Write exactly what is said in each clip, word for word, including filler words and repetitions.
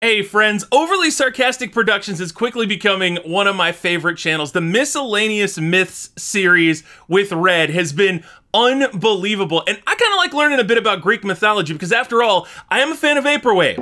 Hey friends, Overly Sarcastic Productions is quickly becoming one of my favorite channels. The Miscellaneous Myths series with Red has been unbelievable, and I kind of like learning a bit about Greek mythology because after all, I am a fan of Vaporwave.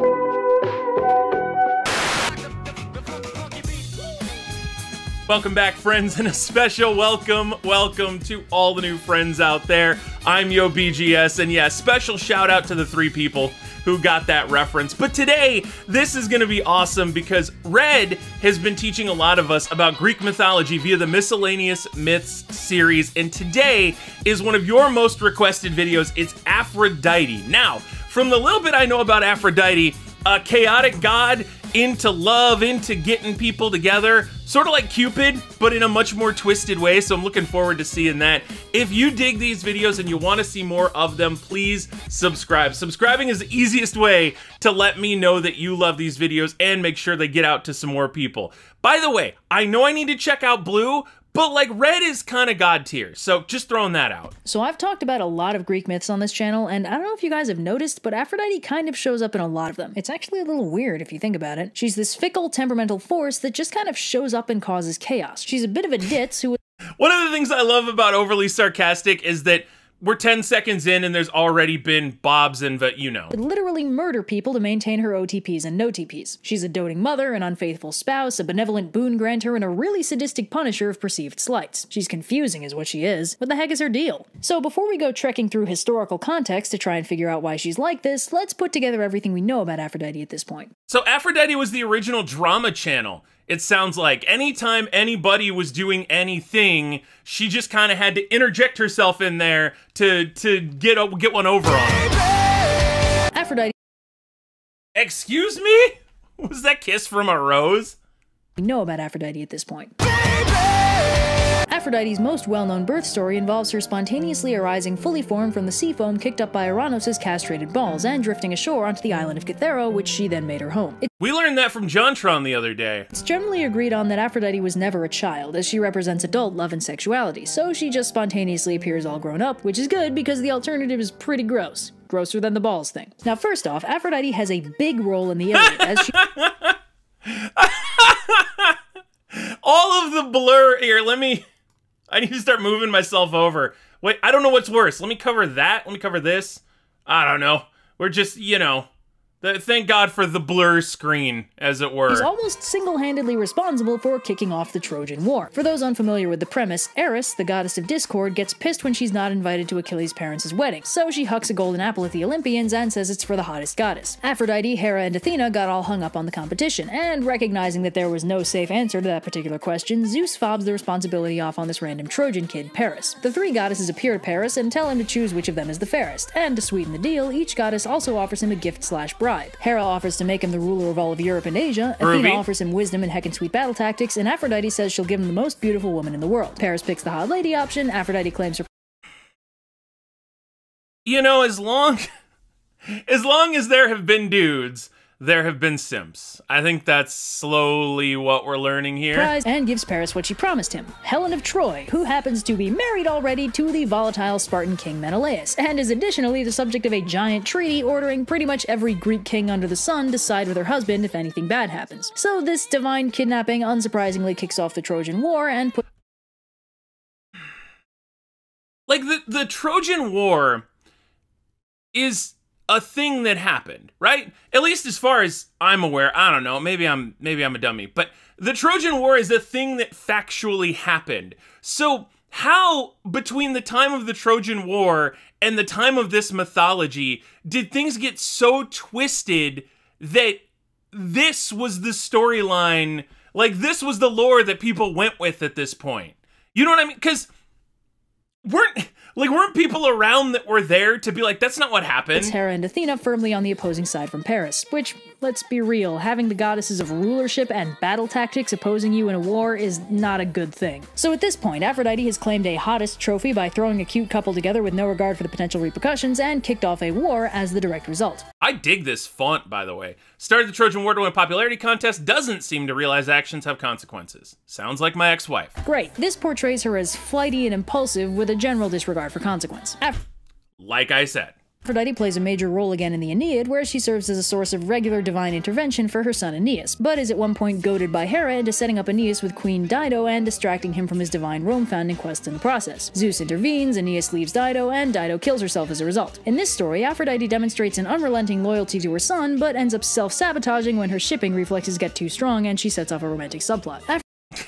Welcome back, friends, and a special welcome, welcome to all the new friends out there. I'm YoBGS, and yeah, special shout out to the three people who got that reference. But today, this is gonna be awesome because Red has been teaching a lot of us about Greek mythology via the Miscellaneous Myths series, and today is one of your most requested videos. It's Aphrodite. Now, from the little bit I know about Aphrodite, a chaotic god into love, into getting people together, sort of like Cupid, but in a much more twisted way, so I'm looking forward to seeing that. If you dig these videos and you want to see more of them, please subscribe. Subscribing is the easiest way to let me know that you love these videos and make sure they get out to some more people. By the way, I know I need to check out Blue, but like Red is kind of god tier, so just throwing that out. So I've talked about a lot of Greek myths on this channel, and I don't know if you guys have noticed, but Aphrodite kind of shows up in a lot of them. It's actually a little weird if you think about it. She's this fickle, temperamental force that just kind of shows up and causes chaos. She's a bit of a ditz who— One of the things I love about Overly Sarcastic is that we're ten seconds in and there's already been Bobs and, but you know. would literally murder people to maintain her O T Ps and no T Ps. She's a doting mother, an unfaithful spouse, a benevolent boon granter, and a really sadistic punisher of perceived slights. She's confusing is what she is. What the heck is her deal? So before we go trekking through historical context to try and figure out why she's like this, let's put together everything we know about Aphrodite at this point. So Aphrodite was the original drama channel. It sounds like anytime anybody was doing anything, she just kind of had to interject herself in there to to get a, get one over on them. Aphrodite— Excuse me? Was that kiss from a rose? We know about Aphrodite at this point. Aphrodite's most well-known birth story involves her spontaneously arising fully formed from the sea foam kicked up by Uranus' castrated balls and drifting ashore onto the island of Cythera, which she then made her home. It We learned that from JonTron the other day. It's generally agreed on that Aphrodite was never a child, as she represents adult love and sexuality, so she just spontaneously appears all grown up, which is good because the alternative is pretty gross. Grosser than the balls thing. Now first off, Aphrodite has a big role in the iliad, as she— All of the blur here, let me... I need to start moving myself over. Wait, I don't know what's worse. Let me cover that. Let me cover this. I don't know. We're just, you know, the, thank God for the blur screen, as it were. He's almost single-handedly responsible for kicking off the Trojan War. For those unfamiliar with the premise, Eris, the goddess of discord, gets pissed when she's not invited to Achilles' parents' wedding, so she hucks a golden apple at the Olympians and says it's for the hottest goddess. Aphrodite, Hera, and Athena got all hung up on the competition, and recognizing that there was no safe answer to that particular question, Zeus fobs the responsibility off on this random Trojan kid, Paris. The three goddesses appear to Paris and tell him to choose which of them is the fairest, and to sweeten the deal, each goddess also offers him a gift slash bribe. Hera offers to make him the ruler of all of Europe and Asia, Athena Ruby offers him wisdom and heckin' sweet battle tactics, and Aphrodite says she'll give him the most beautiful woman in the world. Paris picks the hot lady option, Aphrodite claims her— You know, as long... As long as there have been dudes, there have been simps. I think that's slowly what we're learning here. prize and gives Paris what she promised him, Helen of Troy, who happens to be married already to the volatile Spartan king Menelaus, and is additionally the subject of a giant treaty ordering pretty much every Greek king under the sun to side with her husband if anything bad happens. So this divine kidnapping unsurprisingly kicks off the Trojan War and put— Like, the, the Trojan War is a thing that happened, right? At least as far as I'm aware. I don't know, maybe I'm maybe I'm a dummy, but the Trojan War is a thing that factually happened. So how, between the time of the Trojan War and the time of this mythology, did things get so twisted that this was the storyline, like this was the lore that people went with at this point? You know what I mean? Because weren't... Like, weren't people around that were there to be like, that's not what happened? It's Hera and Athena firmly on the opposing side from Paris, which, let's be real, having the goddesses of rulership and battle tactics opposing you in a war is not a good thing. So at this point, Aphrodite has claimed a hottest trophy by throwing a cute couple together with no regard for the potential repercussions and kicked off a war as the direct result. I dig this font, by the way. Started the Trojan War to win a popularity contest, doesn't seem to realize actions have consequences. Sounds like my ex-wife. Great. This portrays her as flighty and impulsive with a general disregard for consequence. Af Like I said. Aphrodite plays a major role again in the Aeneid, where she serves as a source of regular divine intervention for her son Aeneas, but is at one point goaded by Hera into setting up Aeneas with Queen Dido and distracting him from his divine Rome-founding quest in the process. Zeus intervenes, Aeneas leaves Dido, and Dido kills herself as a result. In this story, Aphrodite demonstrates an unrelenting loyalty to her son, but ends up self-sabotaging when her shipping reflexes get too strong and she sets off a romantic subplot. Af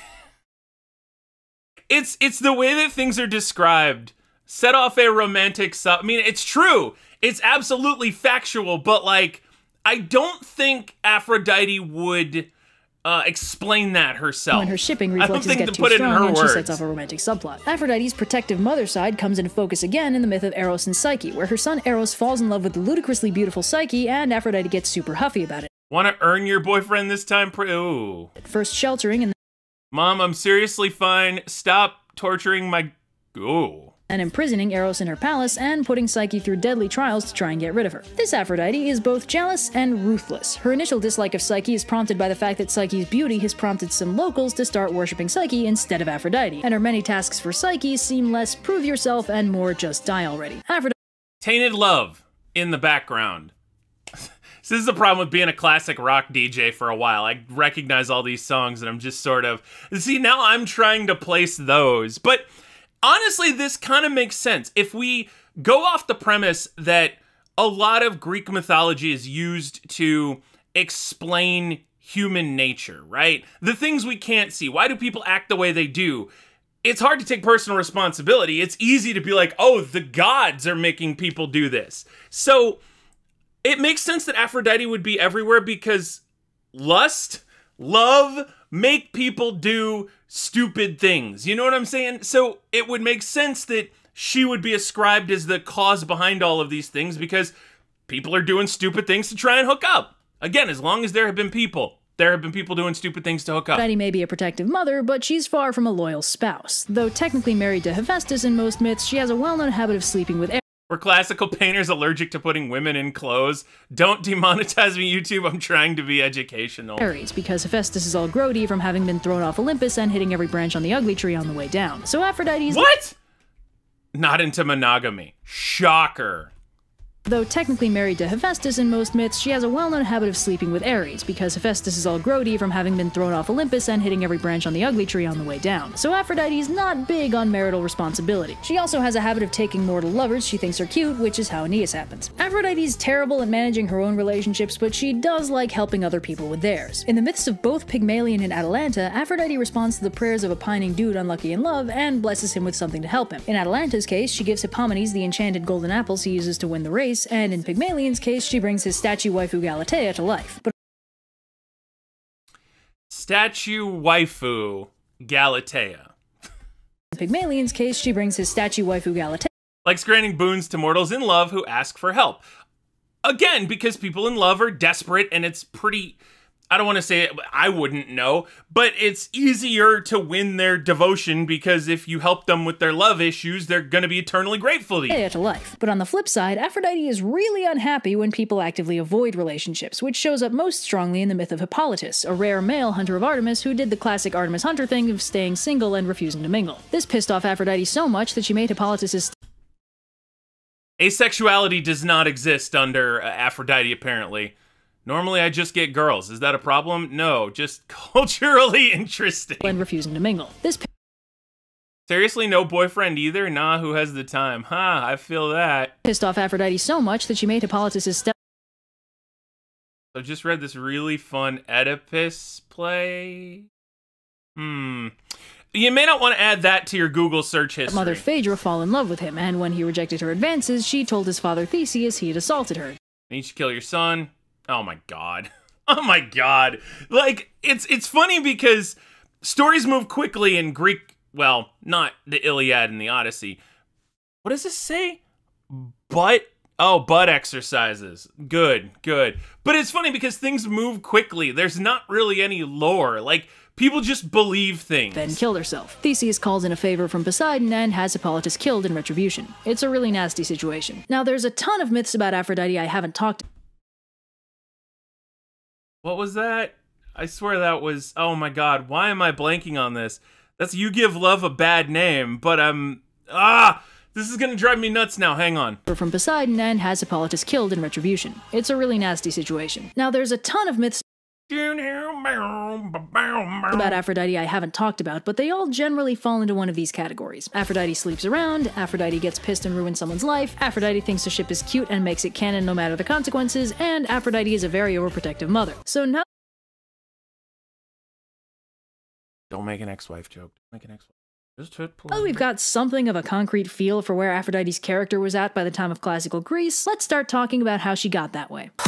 it's it's the way that things are described. Set off a romantic sub. I mean, it's true. It's absolutely factual, but like, I don't think Aphrodite would uh, explain that herself. When her shipping reflexes get too strong and she sets off a romantic subplot. Aphrodite's protective mother side comes into focus again in the myth of Eros and Psyche, where her son Eros falls in love with the ludicrously beautiful Psyche, and Aphrodite gets super huffy about it. Want to earn your boyfriend this time? Ooh. First sheltering and Mom, I'm seriously fine. Stop torturing my... Ooh. And imprisoning Eros in her palace and putting Psyche through deadly trials to try and get rid of her. This Aphrodite is both jealous and ruthless. Her initial dislike of Psyche is prompted by the fact that Psyche's beauty has prompted some locals to start worshipping Psyche instead of Aphrodite, and her many tasks for Psyche seem less prove yourself and more just die already. Aphrodite Tainted Love in the background. So this is the problem with being a classic rock D J for a while. I recognize all these songs and I'm just sort of... See, now I'm trying to place those, but... Honestly, this kind of makes sense. If we go off the premise that a lot of Greek mythology is used to explain human nature, right? The things we can't see. Why do people act the way they do? It's hard to take personal responsibility. It's easy to be like, oh, the gods are making people do this. So it makes sense that Aphrodite would be everywhere because lust, love, make people do stupid things. You know what I'm saying? So it would make sense that she would be ascribed as the cause behind all of these things because people are doing stupid things to try and hook up. Again, as long as there have been people, there have been people doing stupid things to hook up. Aphrodite may be a protective mother, but she's far from a loyal spouse. Though technically married to Hephaestus in most myths, she has a well-known habit of sleeping with Were classical painters allergic to putting women in clothes? Don't demonetize me, YouTube. I'm trying to be educational. Ares, because Hephaestus is all grody from having been thrown off Olympus and hitting every branch on the ugly tree on the way down. So Aphrodite's- What? Not into monogamy. Shocker. Though technically married to Hephaestus in most myths, she has a well-known habit of sleeping with Ares, because Hephaestus is all grody from having been thrown off Olympus and hitting every branch on the ugly tree on the way down. So Aphrodite's not big on marital responsibility. She also has a habit of taking mortal lovers she thinks are cute, which is how Aeneas happens. Aphrodite's terrible at managing her own relationships, but she does like helping other people with theirs. In the myths of both Pygmalion and Atalanta, Aphrodite responds to the prayers of a pining dude unlucky in love and blesses him with something to help him. In Atalanta's case, she gives Hippomenes the enchanted golden apples he uses to win the race, and in Pygmalion's case, she brings his statue waifu Galatea to life. But statue waifu Galatea. In Pygmalion's case, she brings his statue waifu Galatea. Likes granting boons to mortals in love who ask for help. Again, because people in love are desperate and it's pretty... I don't want to say it, I wouldn't know, but it's easier to win their devotion because if you help them with their love issues, they're going to be eternally grateful to you. To life. But on the flip side, Aphrodite is really unhappy when people actively avoid relationships, which shows up most strongly in the myth of Hippolytus, a rare male hunter of Artemis who did the classic Artemis hunter thing of staying single and refusing to mingle. This pissed off Aphrodite so much that she made Hippolytus's asexuality does not exist under uh, Aphrodite, apparently. Normally I just get girls. Is that a problem? No, just culturally interesting. And refusing to mingle. This Seriously, no boyfriend either? Nah, who has the time? Huh, I feel that. Pissed off Aphrodite so much that she made Hippolytus's step- I just read this really fun Oedipus play. Hmm. You may not want to add that to your Google search history. Mother Phaedra fall in love with him, and when he rejected her advances, she told his father Theseus he had assaulted her. Need to kill your son. Oh my god. Oh my god. Like, it's it's funny because stories move quickly in Greek, well, not the Iliad and the Odyssey. What does this say? Butt? Oh, butt exercises. Good, good. But it's funny because things move quickly. There's not really any lore. Like, people just believe things. Then killed herself. Theseus calls in a favor from Poseidon and has Hippolytus killed in retribution. It's a really nasty situation. Now, there's a ton of myths about Aphrodite I haven't talked about. What was that? I swear that was... Oh my god, why am I blanking on this? That's You Give Love a Bad Name, but I'm... Ah! This is gonna drive me nuts now, hang on. From Poseidon and has Hippolytus killed in retribution. It's a really nasty situation. Now there's a ton of myths about Aphrodite I haven't talked about, but they all generally fall into one of these categories. Aphrodite sleeps around, Aphrodite gets pissed and ruins someone's life, Aphrodite thinks a ship is cute and makes it canon no matter the consequences, and Aphrodite is a very overprotective mother. So now— Don't make an ex-wife joke. Don't make an ex-wife. Well, we've got something of a concrete feel for where Aphrodite's character was at by the time of classical Greece. Let's start talking about how she got that way.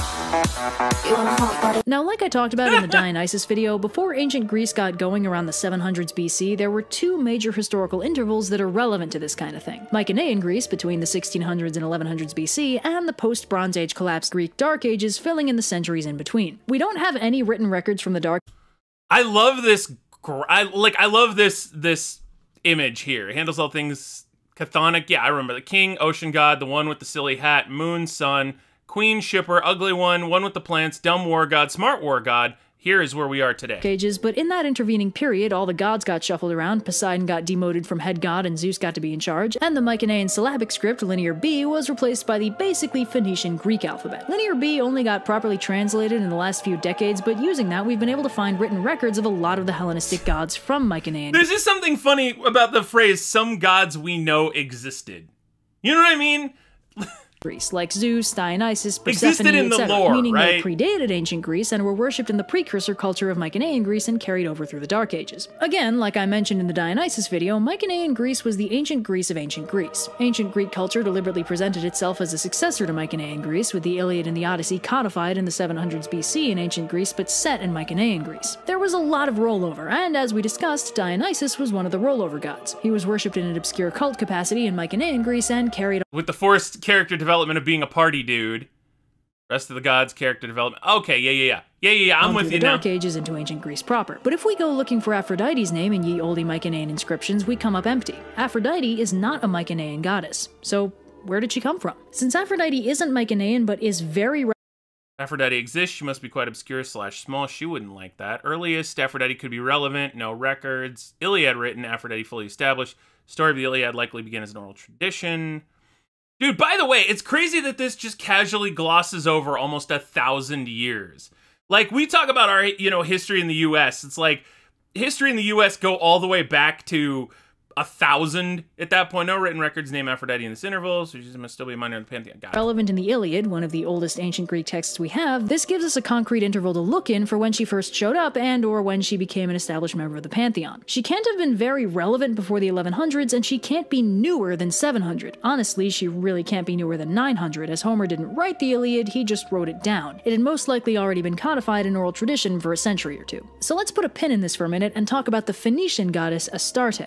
Now, like I talked about in the Dionysus video, before ancient Greece got going around the seven hundreds B C, there were two major historical intervals that are relevant to this kind of thing. Mycenaean Greece between the sixteen hundreds and eleven hundreds B C, and the post-Bronze Age collapsed Greek Dark Ages filling in the centuries in between. We don't have any written records from the Dark— I love this, I like, I love this, this image here. It handles all things chthonic. Yeah, I remember the king, ocean god, the one with the silly hat, moon, sun, queen, shipper, ugly one, one with the plants, dumb war god, smart war god. Here is where we are today. Ages, but in that intervening period, all the gods got shuffled around, Poseidon got demoted from head god and Zeus got to be in charge, and the Mycenaean syllabic script, Linear B, was replaced by the basically Phoenician Greek alphabet. Linear B only got properly translated in the last few decades, but using that, we've been able to find written records of a lot of the Hellenistic gods from Mycenaean. There's just something funny about the phrase, some gods we know existed. You know what I mean? Greece, like Zeus, Dionysus, Existed Persephone, in the et cetera, lore, meaning right? they predated ancient Greece and were worshipped in the precursor culture of Mycenaean Greece and carried over through the Dark Ages. Again, like I mentioned in the Dionysus video, Mycenaean Greece was the ancient Greece of ancient Greece. Ancient Greek culture deliberately presented itself as a successor to Mycenaean Greece, with the Iliad and the Odyssey codified in the seven hundreds B C in ancient Greece but set in Mycenaean Greece. There was a lot of rollover, and as we discussed, Dionysus was one of the rollover gods. He was worshipped in an obscure cult capacity in Mycenaean Greece and carried— with the forced character development of being a party dude. Rest of the gods' character development. Okay, yeah, yeah, yeah. Yeah, yeah, yeah, I'm with you the now. Dark Ages into ancient Greece proper. But if we go looking for Aphrodite's name in ye olde Mycenaean inscriptions, we come up empty. Aphrodite is not a Mycenaean goddess. So where did she come from? Since Aphrodite isn't Mycenaean but is very— Aphrodite exists, she must be quite obscure slash small. She wouldn't like that. Earliest, Aphrodite could be relevant, no records. Iliad written, Aphrodite fully established. Story of the Iliad likely began as an oral tradition. Dude, by the way, it's crazy that this just casually glosses over almost a thousand years. Like, we talk about our, you know, history in the U S. It's like, history in the U S go all the way back to a thousand at that point. No written records name Aphrodite in this interval, so she must still be a minor in the pantheon. Got it. Relevant in the Iliad, one of the oldest ancient Greek texts we have, this gives us a concrete interval to look in for when she first showed up and or when she became an established member of the pantheon. She can't have been very relevant before the eleven hundreds, and she can't be newer than seven hundred. Honestly, she really can't be newer than nine hundred, as Homer didn't write the Iliad, he just wrote it down. It had most likely already been codified in oral tradition for a century or two. So let's put a pin in this for a minute and talk about the Phoenician goddess Astarte.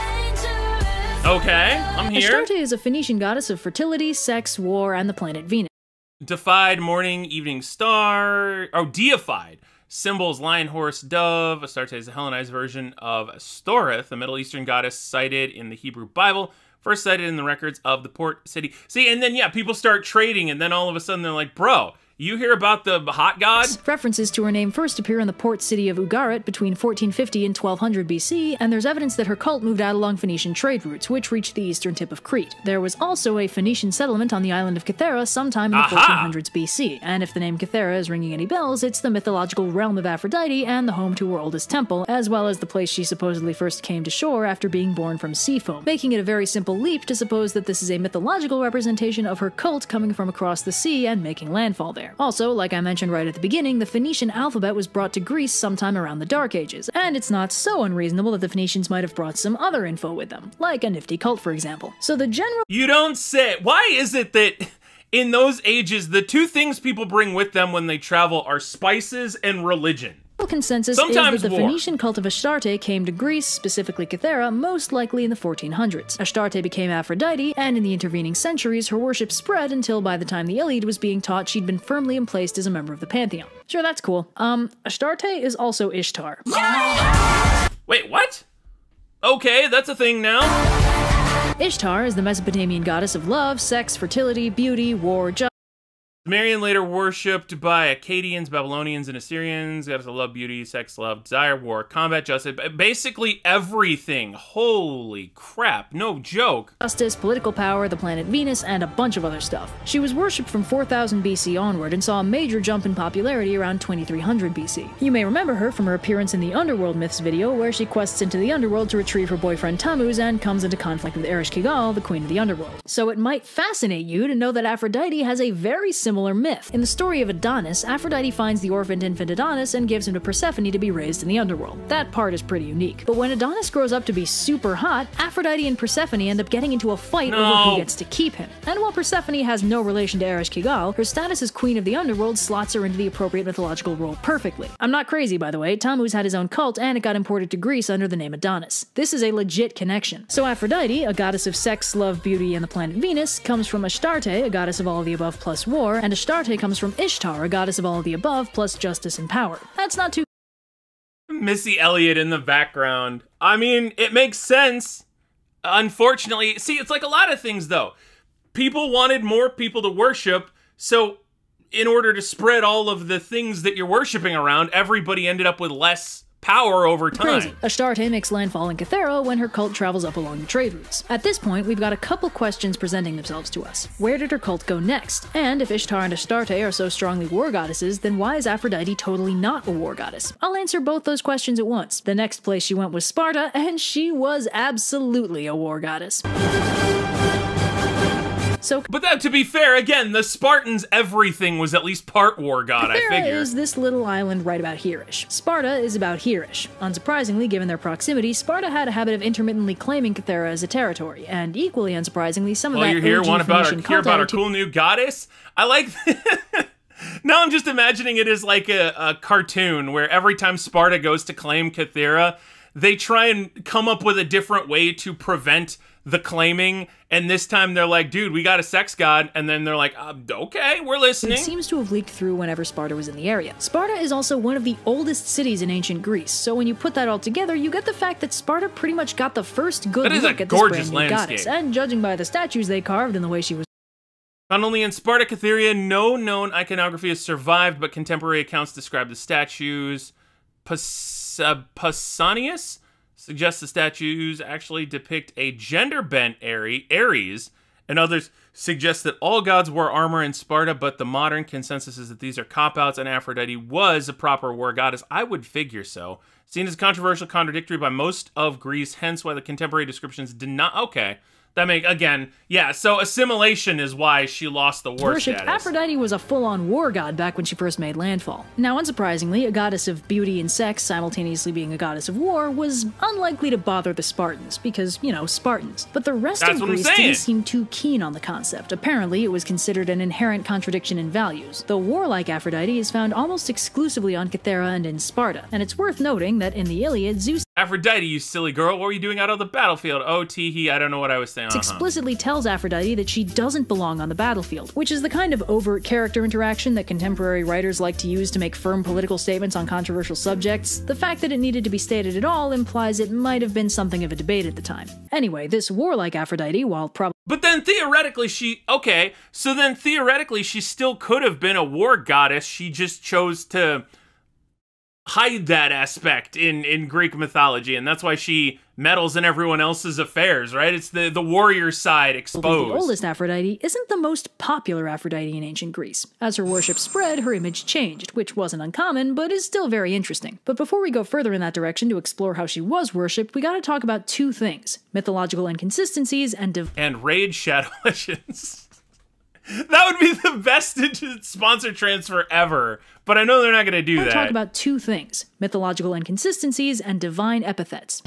Okay, I'm here. Astarte is a Phoenician goddess of fertility, sex, war, and the planet Venus. Defied, morning, evening star. Oh, deified. Symbols, lion, horse, dove. Astarte is a Hellenized version of Astoreth, a Middle Eastern goddess cited in the Hebrew Bible. First cited in the records of the port city. See, and then, yeah, people start trading, and then all of a sudden they're like, bro, you hear about the hot god? References to her name first appear in the port city of Ugarit between fourteen fifty and twelve hundred B C, and there's evidence that her cult moved out along Phoenician trade routes, which reached the eastern tip of Crete. There was also a Phoenician settlement on the island of Cythera sometime in the Aha! fourteen hundreds B C, and if the name Cythera is ringing any bells, it's the mythological realm of Aphrodite and the home to her oldest temple, as well as the place she supposedly first came to shore after being born from sea foam, making it a very simple leap to suppose that this is a mythological representation of her cult coming from across the sea and making landfall there. Also, like I mentioned right at the beginning, the Phoenician alphabet was brought to Greece sometime around the Dark Ages, and it's not so unreasonable that the Phoenicians might have brought some other info with them, like a nifty cult, for example. So the general— You don't say. Why is it that in those ages, the two things people bring with them when they travel are spices and religion? consensus Sometimes is that the war. Phoenician cult of Astarte came to Greece, specifically Cythera, most likely in the fourteen hundreds. Astarte became Aphrodite, and in the intervening centuries, her worship spread until by the time the Iliad was being taught, she'd been firmly emplaced as a member of the pantheon. Sure, that's cool. Um, Astarte is also Ishtar. Wait, what? Okay, that's a thing now. Ishtar is the Mesopotamian goddess of love, sex, fertility, beauty, war, justice, Marian later worshipped by Akkadians, Babylonians, and Assyrians. Goddess of love, beauty, sex, love, desire, war, combat, justice. Basically everything. Holy crap. No joke. Justice, political power, the planet Venus, and a bunch of other stuff. She was worshipped from four thousand B C onward and saw a major jump in popularity around twenty-three hundred B C. You may remember her from her appearance in the Underworld Myths video, where she quests into the underworld to retrieve her boyfriend Tammuz and comes into conflict with Eresh-ki-gal, the queen of the underworld. So it might fascinate you to know that Aphrodite has a very similar myth. In the story of Adonis, Aphrodite finds the orphaned infant Adonis and gives him to Persephone to be raised in the underworld. That part is pretty unique. But when Adonis grows up to be super hot, Aphrodite and Persephone end up getting into a fight no. over who gets to keep him. And while Persephone has no relation to Eresh-ki-gal, her status as queen of the underworld slots her into the appropriate mythological role perfectly. I'm not crazy, by the way. Tammuz had his own cult and it got imported to Greece under the name Adonis. This is a legit connection. So Aphrodite, a goddess of sex, love, beauty, and the planet Venus, comes from Astarte, a goddess of all of the above plus war, and Astarte comes from Ishtar, a goddess of all of the above plus justice and power. That's not too Missy Elliott in the background. I mean, it makes sense. Unfortunately, see, it's like a lot of things, though. People wanted more people to worship, so in order to spread all of the things that you're worshiping around, everybody ended up with less power over time. Crazy. Astarte makes landfall in Cythera when her cult travels up along the trade routes. At this point, we've got a couple questions presenting themselves to us. Where did her cult go next? And if Ishtar and Astarte are so strongly war goddesses, then why is Aphrodite totally not a war goddess? I'll answer both those questions at once. The next place she went was Sparta, and she was absolutely a war goddess. So, but that, to be fair, again, the Spartans, everything was at least part war god, I figure. is this little island right about here-ish. Sparta is about here-ish. Unsurprisingly, given their proximity, Sparta had a habit of intermittently claiming Cythera as a territory, and equally unsurprisingly, some of well, that you're here, O G want about Phoenician our, hear about our attitude- cool new goddess? I like Now I'm just imagining it as like a, a cartoon where every time Sparta goes to claim Cythera, they try and come up with a different way to prevent the claiming, and this time they're like, dude, we got a sex god, and then they're like, uh, okay, we're listening. It seems to have leaked through whenever Sparta was in the area. Sparta is also one of the oldest cities in ancient Greece, so when you put that all together, you get the fact that Sparta pretty much got the first good That is look a at this gorgeous brand new landscape. goddess, and judging by the statues they carved and the way she was Not only in Sparta, Cytherea, no known iconography has survived, but contemporary accounts describe the statues. Pas uh, Pausanias suggests the statues actually depict a gender-bent Ares, and others suggest that all gods wore armor in Sparta, but the modern consensus is that these are cop-outs and Aphrodite was a proper war goddess. I would figure so. Seen as controversial, contradictory by most of Greece, hence why the contemporary descriptions did not... Okay. That make again, yeah, so assimilation is why she lost the war worshipped. status. Aphrodite was a full-on war god back when she first made landfall. Now, unsurprisingly, a goddess of beauty and sex simultaneously being a goddess of war was unlikely to bother the Spartans, because, you know, Spartans. But the rest That's of what I'm Greece saying. didn't seem too keen on the concept. Apparently, it was considered an inherent contradiction in values. The warlike Aphrodite is found almost exclusively on Cythera and in Sparta, and it's worth noting that in the Iliad, Zeus Aphrodite, you silly girl, what were you doing out on the battlefield? Oh, tee-hee, I don't know what I was saying. Uh-huh. explicitly tells Aphrodite that she doesn't belong on the battlefield, which is the kind of overt character interaction that contemporary writers like to use to make firm political statements on controversial subjects. The fact that it needed to be stated at all implies it might have been something of a debate at the time. Anyway, this warlike Aphrodite, while probably But then theoretically she, okay, so then theoretically she still could have been a war goddess, she just chose to hide that aspect in, in Greek mythology, and that's why she meddles in everyone else's affairs, right? It's the, the warrior side exposed. the oldest Aphrodite isn't the most popular Aphrodite in ancient Greece. As her worship spread, her image changed, which wasn't uncommon, but is still very interesting. But before we go further in that direction to explore how she was worshipped, we gotta talk about two things: mythological inconsistencies and div- And Raid Shadow Legends. That would be the best sponsor transfer ever, but I know they're not going to do I that. talk about two things: mythological inconsistencies and divine epithets.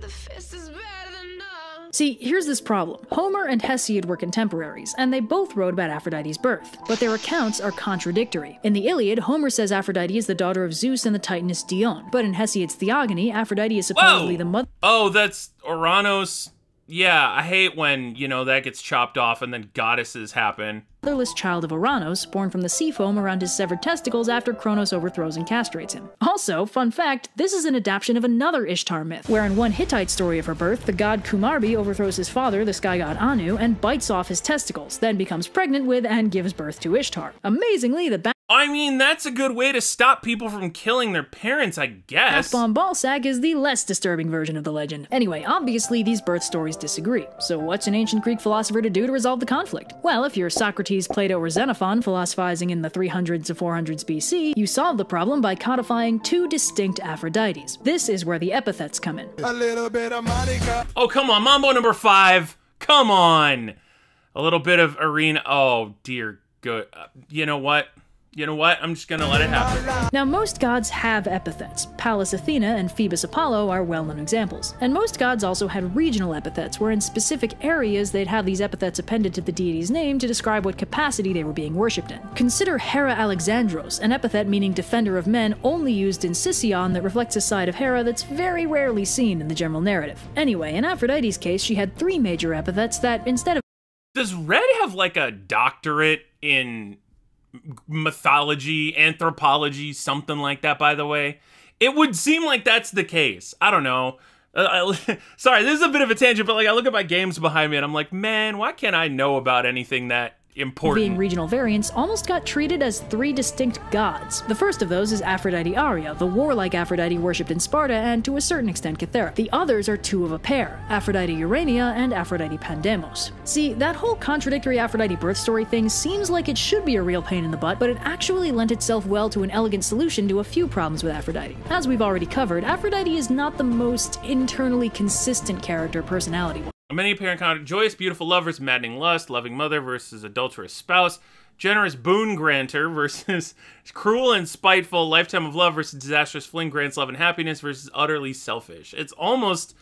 See, here's this problem. Homer and Hesiod were contemporaries, and they both wrote about Aphrodite's birth, but their accounts are contradictory. In the Iliad, Homer says Aphrodite is the daughter of Zeus and the Titaness Dione, but in Hesiod's Theogony, Aphrodite is supposedly Whoa! the mother Oh, that's Oranos. Yeah, I hate when, you know, that gets chopped off and then goddesses happen. Motherless child of Uranus, born from the sea foam around his severed testicles after Kronos overthrows and castrates him. Also, fun fact, this is an adaptation of another Ishtar myth, where in one Hittite story of her birth, the god Kumarbi overthrows his father, the sky god Anu, and bites off his testicles, then becomes pregnant with and gives birth to Ishtar. Amazingly, the I mean, that's a good way to stop people from killing their parents, I guess. Half-bomb ballsack is the less disturbing version of the legend. Anyway, obviously these birth stories disagree. So what's an ancient Greek philosopher to do to resolve the conflict? Well, if you're Socrates, Plato, or Xenophon philosophizing in the three hundreds to four hundreds B C, you solve the problem by codifying two distinct Aphrodites. This is where the epithets come in. A little bit of Monica. Oh, come on, Mambo number five. Come on. A little bit of arena. Oh, dear good. Uh, you know what? You know what? I'm just gonna let it happen. Now, most gods have epithets. Pallas Athena and Phoebus Apollo are well-known examples. And most gods also had regional epithets, where in specific areas they'd have these epithets appended to the deity's name to describe what capacity they were being worshipped in. Consider Hera Alexandros, an epithet meaning defender of men only used in Sicyon that reflects a side of Hera that's very rarely seen in the general narrative. Anyway, in Aphrodite's case, she had three major epithets that, instead of— Does Red have like a doctorate in mythology, anthropology, something like that, by the way? It would seem like that's the case. I don't know. Uh, I, sorry, this is a bit of a tangent, but like I look at my games behind me and I'm like, man, why can't I know about anything that important? Being regional variants almost got treated as three distinct gods. The first of those is Aphrodite Aria, the warlike Aphrodite worshipped in Sparta and to a certain extent Cythera. The others are two of a pair, Aphrodite Urania and Aphrodite Pandemos. See, that whole contradictory Aphrodite birth story thing seems like it should be a real pain in the butt, but it actually lent itself well to an elegant solution to a few problems with Aphrodite. As we've already covered, Aphrodite is not the most internally consistent character personality. Many apparent conflict: joyous, beautiful love versus maddening lust, loving mother versus adulterous spouse, generous boon granter versus cruel and spiteful, lifetime of love versus disastrous fling, grants love and happiness versus utterly selfish. It's almost...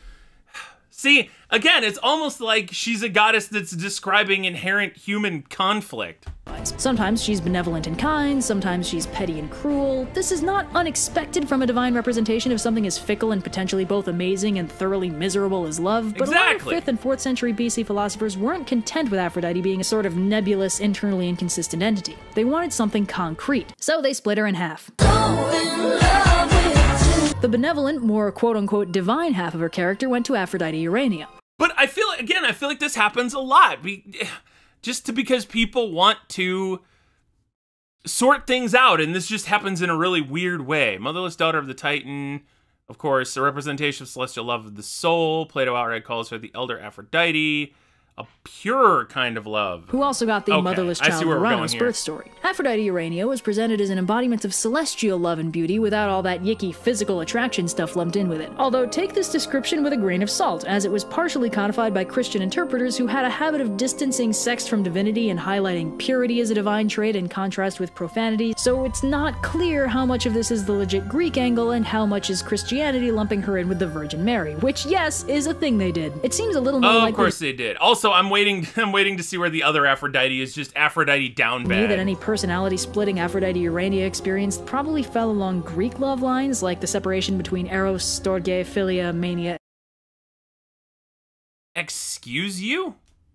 See, again, it's almost like she's a goddess that's describing inherent human conflict. Sometimes she's benevolent and kind, sometimes she's petty and cruel. This is not unexpected from a divine representation of something as fickle and potentially both amazing and thoroughly miserable as love, but Exactly. a lot of fifth and fourth century B C philosophers weren't content with Aphrodite being a sort of nebulous, internally inconsistent entity. They wanted something concrete, so they split her in half. The benevolent, more quote-unquote divine half of her character went to Aphrodite Urania. But I feel, again, I feel like this happens a lot. Be, just to, because people want to sort things out, and this just happens in a really weird way. Motherless daughter of the Titan, of course, a representation of celestial love of the soul. Plato outright calls her the elder Aphrodite. A pure kind of love. Who also got the Okay, motherless I see child where we're going Uranus here. birth story. Aphrodite Urania was presented as an embodiment of celestial love and beauty without all that yicky physical attraction stuff lumped in with it. Although take this description with a grain of salt, as it was partially codified by Christian interpreters who had a habit of distancing sex from divinity and highlighting purity as a divine trait in contrast with profanity, so it's not clear how much of this is the legit Greek angle and how much is Christianity lumping her in with the Virgin Mary, which, yes, is a thing they did. It seems a little more Oh, likely of course they did. Also, I'm waiting. I'm waiting to see where the other Aphrodite is just Aphrodite down me bad. that any personality-splitting Aphrodite Urania experience probably fell along Greek love lines, like the separation between Eros, Storge, Philia, Mania. Excuse you?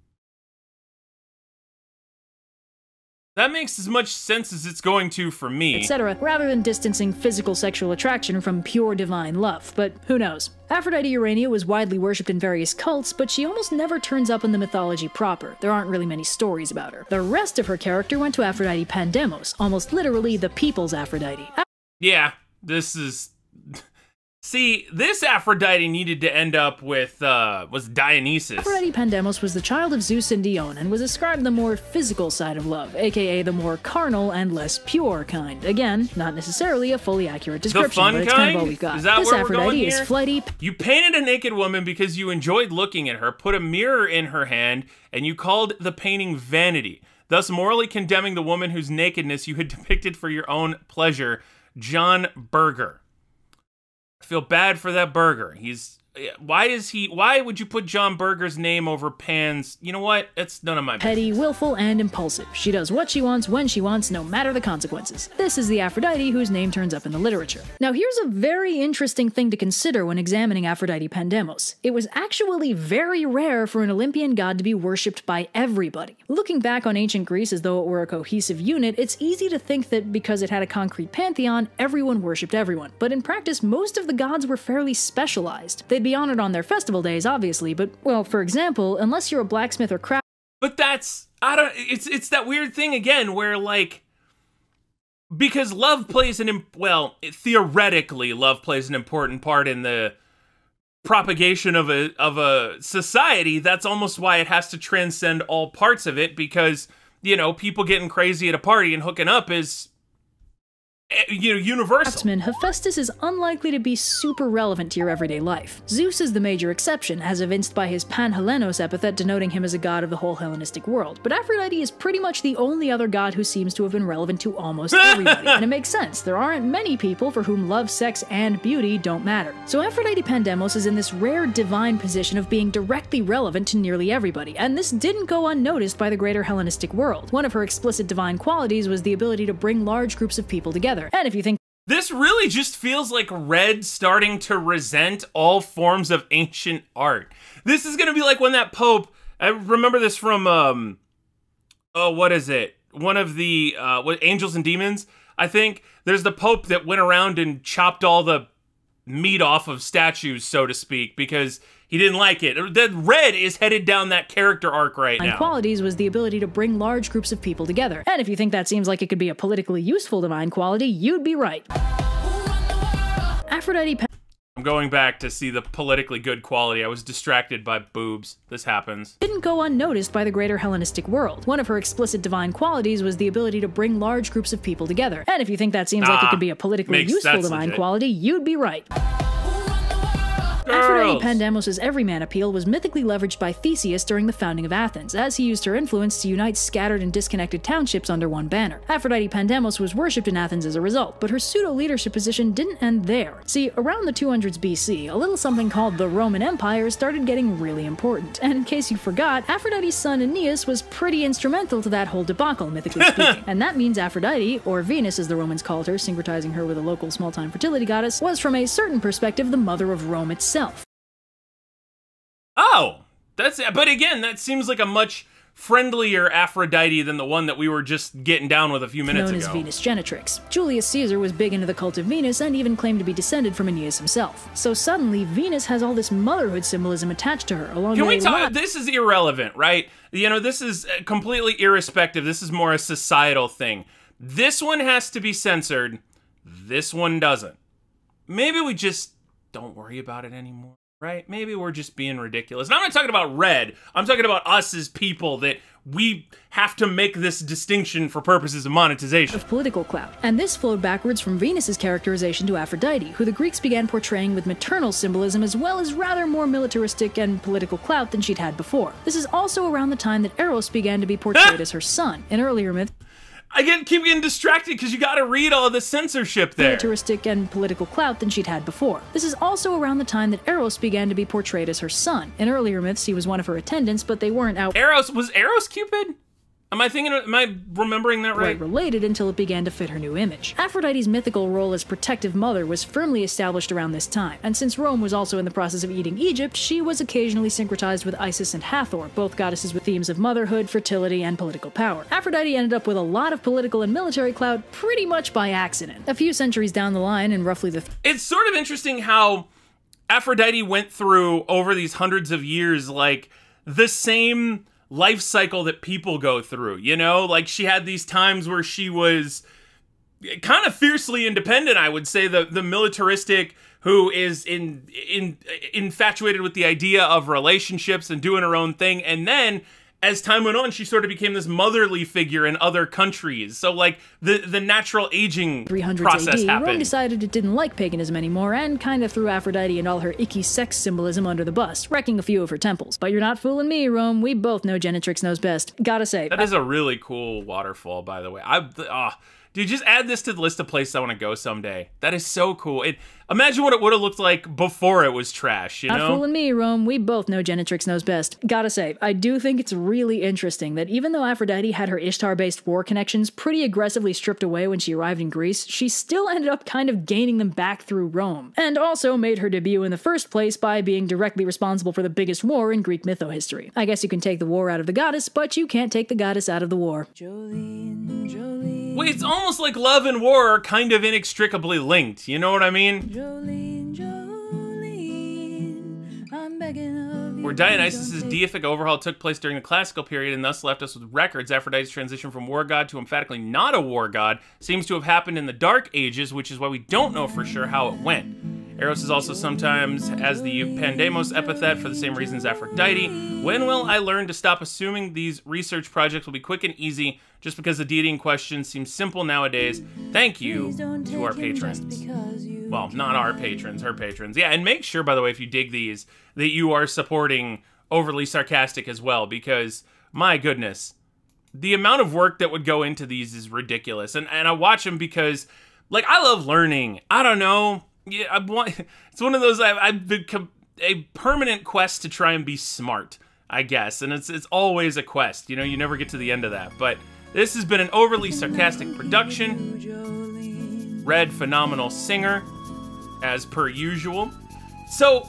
That makes as much sense as it's going to for me. et cetera, rather than distancing physical sexual attraction from pure divine love, but who knows. Aphrodite Urania was widely worshipped in various cults, but she almost never turns up in the mythology proper. There aren't really many stories about her. The rest of her character went to Aphrodite Pandemos, almost literally the people's Aphrodite. Yeah, this is... See, this Aphrodite needed to end up with, uh, was Dionysus. Aphrodite Pandemos was the child of Zeus and Dione and was ascribed the more physical side of love, aka the more carnal and less pure kind. Again, not necessarily a fully accurate description, fun but it's kind of kind? all we've got. Is that this where we're Aphrodite going is here? flighty. You painted a naked woman because you enjoyed looking at her, put a mirror in her hand, and you called the painting vanity, thus morally condemning the woman whose nakedness you had depicted for your own pleasure. John Berger. I feel bad for that Berger. He's why is he, why would you put John Berger's name over Pan's? You know what? It's none of my business. Petty, willful, and impulsive. She does what she wants, when she wants, no matter the consequences. This is the Aphrodite whose name turns up in the literature. Now here's a very interesting thing to consider when examining Aphrodite Pandemos. It was actually very rare for an Olympian god to be worshipped by everybody. Looking back on ancient Greece as though it were a cohesive unit, it's easy to think that because it had a concrete pantheon, everyone worshipped everyone. But in practice, most of the gods were fairly specialized. They'd be honored on their festival days, obviously, but, well, for example, unless you're a blacksmith or craft- But that's, I don't, it's, it's that weird thing again where, like, because love plays an, imp well, theoretically, love plays an important part in the propagation of a, of a society. That's almost why it has to transcend all parts of it, because, you know, people getting crazy at a party and hooking up is, you know, universal. Craftsman, Hephaestus is unlikely to be super relevant to your everyday life. Zeus is the major exception, as evinced by his Pan-Hellenos epithet denoting him as a god of the whole Hellenistic world, but Aphrodite is pretty much the only other god who seems to have been relevant to almost everybody, and it makes sense. There aren't many people for whom love, sex, and beauty don't matter. So Aphrodite Pandemos is in this rare divine position of being directly relevant to nearly everybody, and this didn't go unnoticed by the greater Hellenistic world. One of her explicit divine qualities was the ability to bring large groups of people together. And if you think this really just feels like Red starting to resent all forms of ancient art. This is gonna be like when that Pope, I remember this from, um, oh, what is it? One of the, uh, what, Angels and Demons, I think. There's the Pope that went around and chopped all the meat off of statues, so to speak, because he didn't like it. The Red is headed down that character arc right now. Qualities was the ability to bring large groups of people together. And if you think that seems like it could be a politically useful divine quality, you'd be right. Aphrodite I'm going back to see the politically good quality. I was distracted by boobs. This happens. Didn't go unnoticed by the greater Hellenistic world. One of her explicit divine qualities was the ability to bring large groups of people together. And if you think that seems ah, like it could be a politically makes, useful divine legit. quality, you'd be right. Girls. Aphrodite Pandemos' everyman appeal was mythically leveraged by Theseus during the founding of Athens, as he used her influence to unite scattered and disconnected townships under one banner. Aphrodite Pandemos was worshipped in Athens as a result, but her pseudo-leadership position didn't end there. See, around the two hundreds B C, a little something called the Roman Empire started getting really important. And in case you forgot, Aphrodite's son Aeneas was pretty instrumental to that whole debacle, mythically speaking. And that means Aphrodite, or Venus as the Romans called her, syncretizing her with a local small-time fertility goddess, was from a certain perspective the mother of Rome itself. Oh, that's, but again, that seems like a much friendlier Aphrodite than the one that we were just getting down with a few minutes known ago. Known as Venus Genetrix. Julius Caesar was big into the cult of Venus and even claimed to be descended from Aeneas himself. So suddenly, Venus has all this motherhood symbolism attached to her, along Can with we a talk, lot- this is irrelevant, right? You know, this is completely irrespective. This is more a societal thing. This one has to be censored. This one doesn't. Maybe we just don't worry about it anymore. Right? Maybe we're just being ridiculous. And I'm not talking about Red. I'm talking about us as people, that we have to make this distinction for purposes of monetization. Of political clout. And this flowed backwards from Venus's characterization to Aphrodite, who the Greeks began portraying with maternal symbolism as well as rather more militaristic and political clout than she'd had before. This is also around the time that Eros began to be portrayed as her son. In earlier myths, I get keep getting distracted because you gotta read all the censorship there. Militaristic and political clout than she'd had before. This is also around the time that Eros began to be portrayed as her son. In earlier myths, he was one of her attendants, but they weren't out- Eros, was Eros Cupid? Am I thinking, am I remembering that right? related until it began to fit her new image. Aphrodite's mythical role as protective mother was firmly established around this time, and since Rome was also in the process of eating Egypt, she was occasionally syncretized with Isis and Hathor, both goddesses with themes of motherhood, fertility, and political power. Aphrodite ended up with a lot of political and military clout pretty much by accident. A few centuries down the line, in roughly the- It's sort of interesting how Aphrodite went through, over these hundreds of years, like, the same life cycle that people go through, you know? Like, she had these times where she was kind of fiercely independent, I would say, the the militaristic who is in in infatuated with the idea of relationships and doing her own thing, and then as time went on, she sort of became this motherly figure in other countries. So, like, the, the natural aging three hundreds process A D, happened. Rome decided it didn't like paganism anymore and kind of threw Aphrodite and all her icky sex symbolism under the bus, wrecking a few of her temples. But you're not fooling me, Rome. We both know Genetrix knows best. Gotta say. That is a really cool waterfall, by the way. I, uh, dude, just add this to the list of places I want to go someday. That is so cool. It, imagine what it would have looked like before it was trash, you know? Not fooling me, Rome. We both know Genetrix knows best. Gotta say, I do think it's really interesting that even though Aphrodite had her Ishtar-based war connections pretty aggressively stripped away when she arrived in Greece, she still ended up kind of gaining them back through Rome, and also made her debut in the first place by being directly responsible for the biggest war in Greek mytho history. I guess you can take the war out of the goddess, but you can't take the goddess out of the war. Jolene, Jolene. Wait, it's almost like love and war are kind of inextricably linked, you know what I mean? Jolene, Jolene, I'm begging of you. Where Dionysus' deific overhaul took place during the classical period and thus left us with records, Aphrodite's transition from war god to emphatically not a war god seems to have happened in the Dark Ages, which is why we don't know for sure how it went. Eros is also sometimes has the Pandemos epithet for the same reasons Aphrodite. When will I learn to stop assuming these research projects will be quick and easy just because the deity in question seems simple nowadays? Thank you to our patrons. Well, not our patrons, her patrons. Yeah, and make sure, by the way, if you dig these, that you are supporting Overly Sarcastic as well, because, my goodness, the amount of work that would go into these is ridiculous. And, and I watch them because, like, I love learning. I don't know. Yeah, I want, it's one of those, I've, I've become a permanent quest to try and be smart, I guess. And it's, it's always a quest, you know, you never get to the end of that. But this has been an Overly Sarcastic production. Red, phenomenal singer, as per usual. So,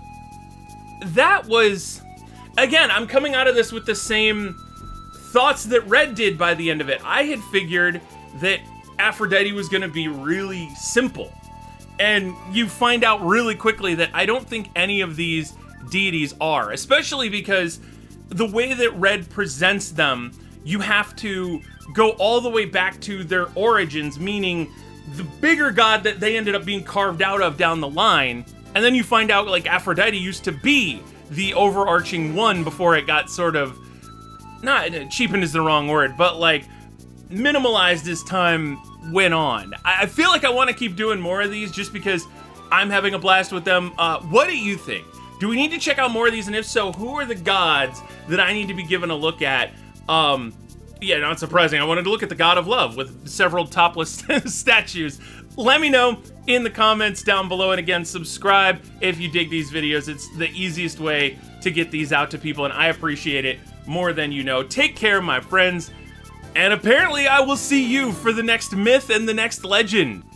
that was, again, I'm coming out of this with the same thoughts that Red did by the end of it. I had figured that Aphrodite was going to be really simple. And you find out really quickly that I don't think any of these deities are, especially because the way that Red presents them, you have to go all the way back to their origins, meaning the bigger god that they ended up being carved out of down the line, and then you find out, like, Aphrodite used to be the overarching one before it got sort of, not, cheapened is the wrong word, but, like, minimalized as time went on. I feel like I want to keep doing more of these just because I'm having a blast with them. Uh, what do you think? Do we need to check out more of these? And if so, who are the gods that I need to be given a look at? Um, yeah, not surprising. I wanted to look at the god of love with several topless statues. Let me know in the comments down below. And again, subscribe if you dig these videos. It's the easiest way to get these out to people, and I appreciate it more than you know. Take care, my friends. And apparently I will see you for the next myth and the next legend.